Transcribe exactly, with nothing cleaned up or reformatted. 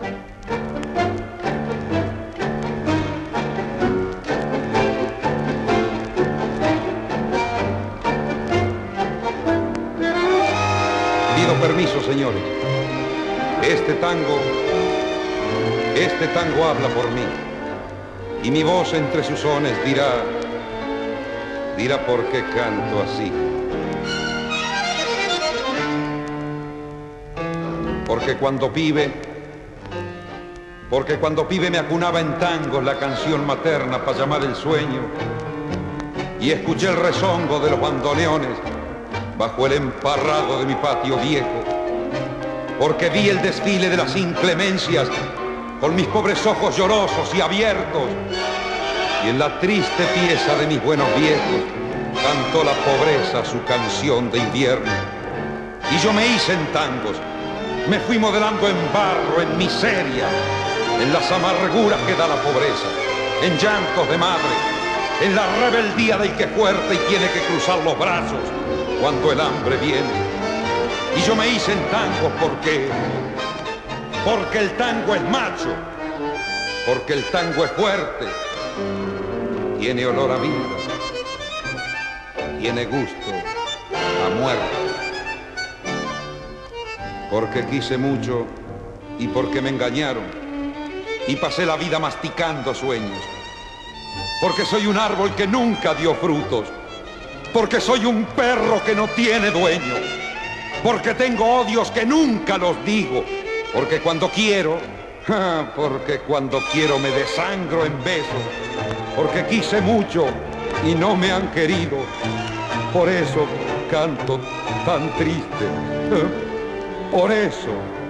Pido permiso, señores. Este tango, este tango habla por mí. Y mi voz entre sus sones dirá, dirá por qué canto así. Porque cuando pibe, porque cuando pibe me acunaba en tangos la canción materna para llamar el sueño. Y escuché el rezongo de los bandoneones bajo el emparrado de mi patio viejo, porque vi el desfile de las inclemencias con mis pobres ojos llorosos y abiertos, y en la triste pieza de mis buenos viejos cantó la pobreza su canción de invierno. Y yo me hice en tangos, me fui modelando en barro, en miseria, en las amarguras que da la pobreza, en llantos de madre, en la rebeldía del que es fuerte y tiene que cruzar los brazos cuando el hambre viene. Y yo me hice en tangos porque, porque el tango es macho, porque el tango es fuerte, tiene olor a vida, tiene gusto a muerte. Porque quise mucho y porque me engañaron y pasé la vida masticando sueños. Porque soy un árbol que nunca dio frutos. Porque soy un perro que no tiene dueño. Porque tengo odios que nunca los digo. Porque cuando quiero, porque cuando quiero me desangro en besos. Porque quise mucho y no me han querido. Por eso canto tan triste. Por eso